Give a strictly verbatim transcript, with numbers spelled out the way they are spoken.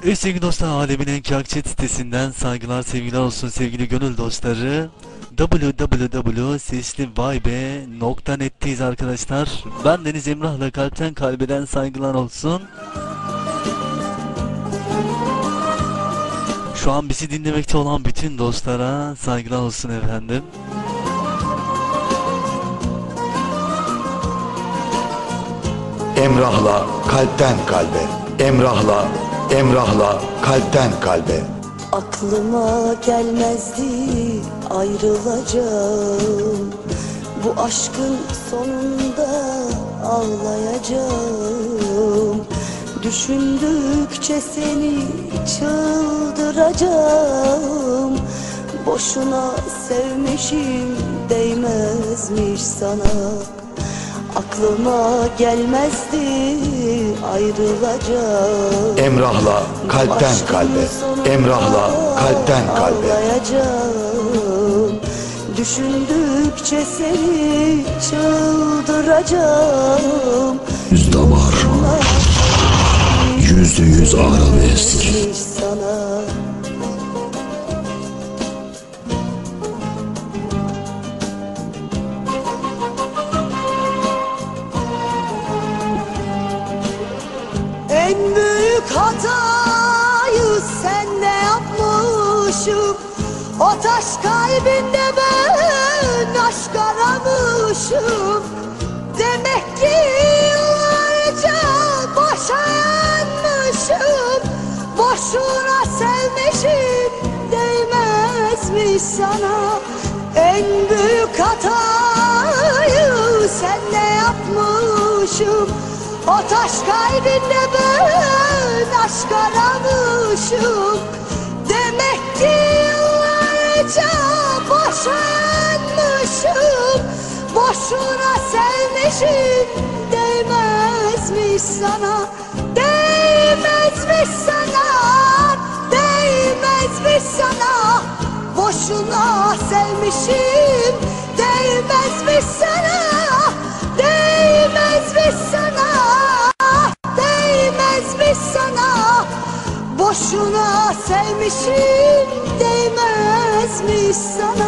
Evet sevgili dostlar, alemin en kâk chat sitesinden saygılar sevgiler olsun sevgili gönül dostları. w w w nokta sesli vay be nokta net'teyiz arkadaşlar. Ben Deniz Emrah'la kalpten kalbeden saygılar olsun. Şu an bizi dinlemekte olan bütün dostlara saygılar olsun efendim. Emrah'la kalpten kalbe, Emrah'la, Emrah'la kalpten kalbe. Aklıma gelmezdi ayrılacağım, bu aşkın sonunda ağlayacağım. Düşündükçe seni çıldıracağım. Boşuna sevmişim, değmezmiş sana. Aklıma gelmezdi ayrılacağım. Emrah'la kalpten kalbe, Emrah'la kalpten kalbe. Ağlayacağım. Düşündükçe seni çıldıracağım. Yüz damar, yüzde yüz arabesk. Sana. En büyük hatayı senle yapmışım. O taş kalbinde ben aşk aramışım. Demek ki yıllarca boşa yanmışım. Boşuna sevmişim, değmezmiş sana. En büyük hatayı senle yapmışım. O taş kalbinde ben aşk aramışım. Demek ki yıllarca boşa yanmışım. Boşuna sevmişim, değmezmiş sana. Değmezmiş sana, değmezmiş sana. Boşuna sevmişim, değmezmiş sana. Değmezmiş sana, değmezmiş sana. Boşuna sevmişim, değmezmiş sana.